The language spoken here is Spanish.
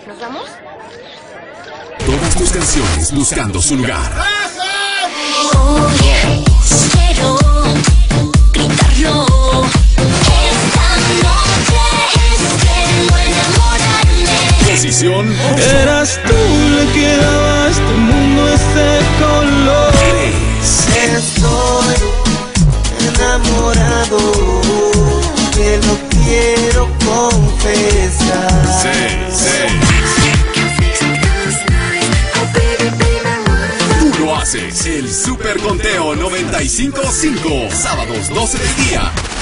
¿Nos vamos? Todas tus canciones buscando su lugar. Hoy quiero gritarlo. Esta noche espero enamorarme. Posición Eras tú la que daba a este mundo ese color. 3. Estoy enamorado, te lo quiero confesar. 6. Tú lo haces. El Super Conteo 95.5. Sábados 12 del día.